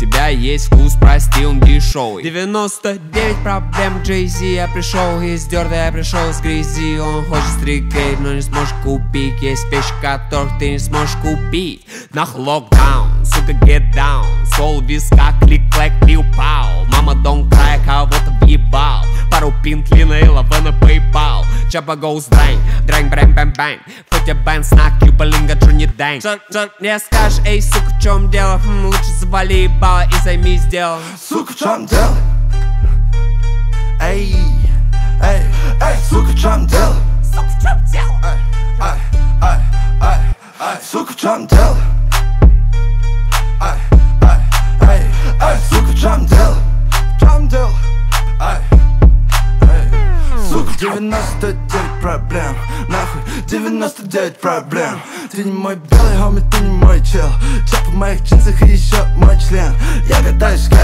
тебя есть вкус, прости, он дешевый. 99 проблем Jay-Z. Я пришел из дерта, я пришел с грязи. Он хочет стрикейт, но не сможешь купить. Есть вещи, которых ты не сможешь купить. Нах локдаун, сука, get down. Сол виска, клик-клэк, пиу-пау. Мама, don't cry, кого-то въебал. Пару пинтлина и лава на PayPal. Чапа goes драйн, драйн, брайн, бэм, бэм. Фотя бэн, снак, Кьюба-линга, Джонни Дэнг. Не скажешь, эй, сука, в чем дело? Лучше завали ебало и займись делом. Сука, в чем дело? Эй, эй, эй, сука, в чем дело? Сука, в чем дело? Ай, ай, ай, ай, сука, в чем дело? Ай, ай, ай, ай, сука, в чем дело? В чем дело? Ай, ай, сука, 99 проблем, нахуй, 99 проблем. Ты не мой белый хоми, ты не мой чел. Чап в моих джинсах и еще мой член. Я катаюсь